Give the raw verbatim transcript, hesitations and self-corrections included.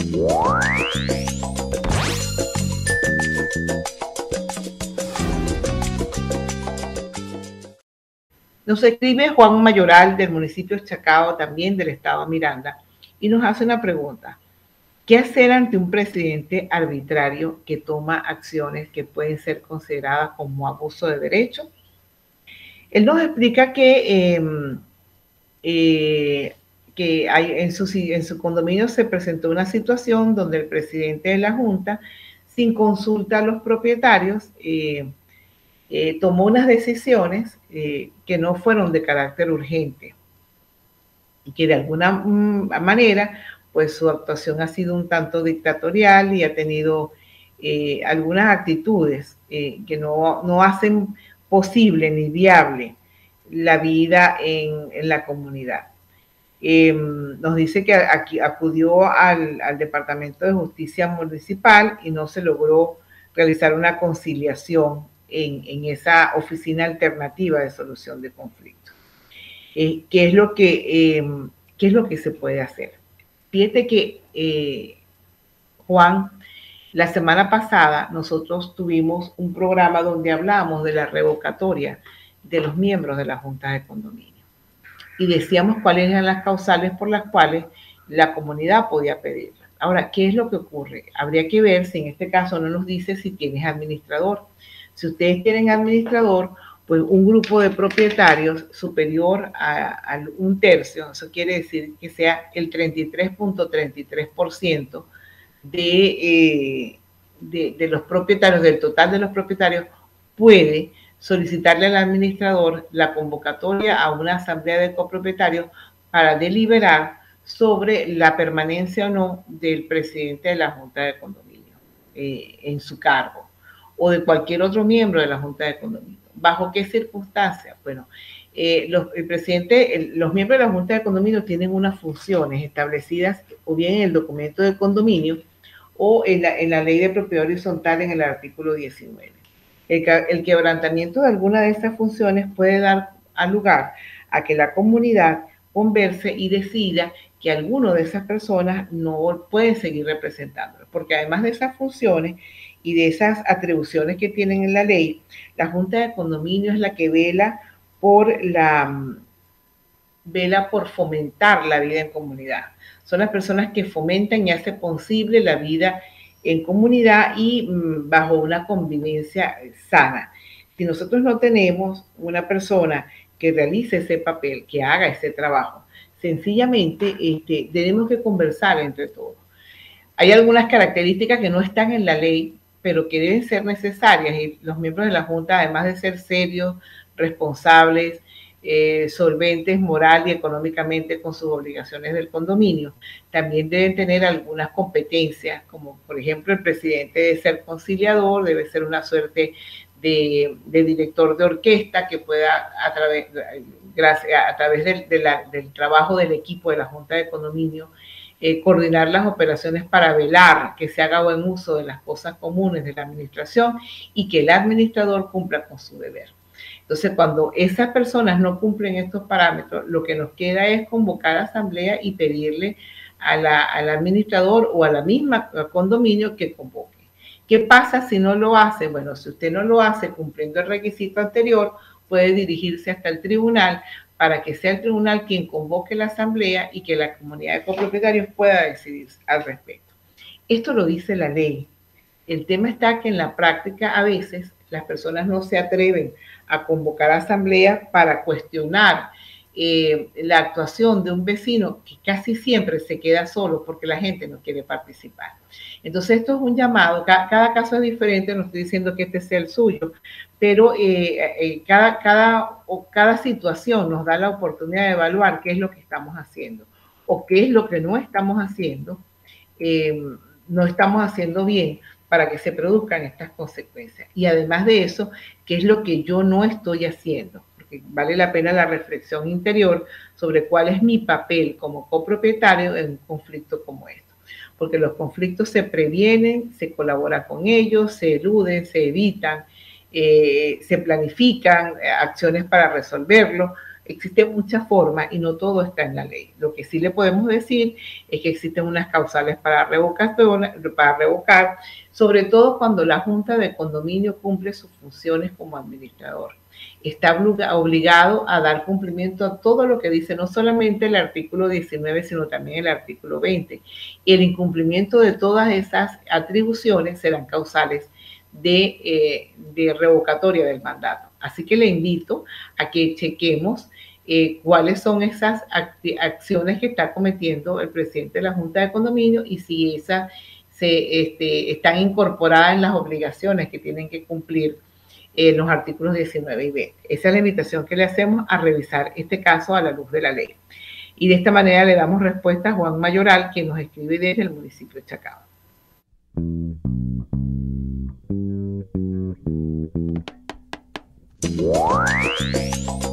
Nos escribe Juan Mayoral del municipio de Chacao, también del estado Miranda, y nos hace una pregunta. ¿Qué hacer ante un presidente arbitrario que toma acciones que pueden ser consideradas como abuso de derecho? Él nos explica que, eh, eh, que hay, en, su, en su condominio se presentó una situación donde el presidente de la Junta, sin consulta a los propietarios, eh, eh, tomó unas decisiones eh, que no fueron de carácter urgente y que de alguna mm, manera pues su actuación ha sido un tanto dictatorial y ha tenido eh, algunas actitudes eh, que no, no hacen posible ni viable la vida en, en la comunidad. Eh, nos dice que aquí acudió al, al Departamento de Justicia Municipal y no se logró realizar una conciliación en, en esa oficina alternativa de solución de conflictos. Eh, ¿qué es lo que, eh, ¿Qué es lo que se puede hacer? Fíjate que, eh, Juan, la semana pasada nosotros tuvimos un programa donde hablamos de la revocatoria de los miembros de la Junta de Condominio y decíamos cuáles eran las causales por las cuales la comunidad podía pedirla. Ahora, ¿qué es lo que ocurre? Habría que ver si en este caso no nos dice si tienes administrador. Si ustedes tienen administrador, pues un grupo de propietarios superior a, a un tercio, eso quiere decir que sea el treinta y tres punto treinta y tres por ciento de, eh, de, de los propietarios, del total de los propietarios, puede solicitarle al administrador la convocatoria a una asamblea de copropietarios para deliberar sobre la permanencia o no del presidente de la Junta de Condominio eh, en su cargo, o de cualquier otro miembro de la Junta de Condominio. ¿Bajo qué circunstancias? Bueno, eh, los, el presidente, el, los miembros de la Junta de Condominio tienen unas funciones establecidas o bien en el documento de condominio o en la, en la ley de propiedad horizontal en el artículo diecinueve. El, el quebrantamiento de alguna de estas funciones puede dar lugar a que la comunidad converse y decida que alguno de esas personas no puede seguir representándolo, porque además de esas funciones y de esas atribuciones que tienen en la ley, la Junta de Condominio es la que vela por la vela por fomentar la vida en comunidad. Son las personas que fomentan y hacen posible la vida en comunidad y mmm, bajo una convivencia sana. Si nosotros no tenemos una persona que realice ese papel, que haga ese trabajo, sencillamente este, tenemos que conversar entre todos. Hay algunas características que no están en la ley, pero que deben ser necesarias, y los miembros de la Junta, además de ser serios, responsables, eh, solventes moral y económicamente con sus obligaciones del condominio, también deben tener algunas competencias, como por ejemplo el presidente debe ser conciliador, debe ser una suerte de, de director de orquesta que pueda a través, gracias, a través del, de la, del trabajo del equipo de la Junta de Condominio, eh, coordinar las operaciones para velar que se haga buen uso de las cosas comunes de la administración y que el administrador cumpla con su deber. Entonces, cuando esas personas no cumplen estos parámetros, lo que nos queda es convocar a asamblea y pedirle a la, al administrador o a la misma condominio que convoque. ¿Qué pasa si no lo hace? Bueno, si usted no lo hace cumpliendo el requisito anterior, puede dirigirse hasta el tribunal para que sea el tribunal quien convoque la asamblea y que la comunidad de copropietarios pueda decidir al respecto. Esto lo dice la ley. El tema está que en la práctica a veces las personas no se atreven a convocar a asamblea para cuestionar eh, la actuación de un vecino que casi siempre se queda solo porque la gente no quiere participar. Entonces esto es un llamado, cada, cada caso es diferente, no estoy diciendo que este sea el suyo, pero eh, eh, cada, cada, o cada situación nos da la oportunidad de evaluar qué es lo que estamos haciendo o qué es lo que no estamos haciendo, eh, no estamos haciendo bien para que se produzcan estas consecuencias. Y además de eso, ¿qué es lo que yo no estoy haciendo? Porque vale la pena la reflexión interior sobre cuál es mi papel como copropietario en un conflicto como este. Porque los conflictos se previenen, se colabora con ellos, se eluden, se evitan, eh, se planifican acciones para resolverlo, existen muchas formas y no todo está en la ley. Lo que sí le podemos decir es que existen unas causales para revocar, para revocar, sobre todo cuando la Junta de Condominio cumple sus funciones como administrador. Está obligado a dar cumplimiento a todo lo que dice no solamente el artículo diecinueve, sino también el artículo veinte. Y el incumplimiento de todas esas atribuciones serán causales de, eh, de revocatoria del mandato. Así que le invito a que chequemos eh, cuáles son esas acciones que está cometiendo el presidente de la Junta de Condominio y si esas se, este, están incorporadas en las obligaciones que tienen que cumplir en los artículos diecinueve y veinte. Esa es la invitación que le hacemos a revisar este caso a la luz de la ley. Y de esta manera le damos respuesta a Juan Mayoral, quien nos escribe desde el municipio de Chacao. Wow.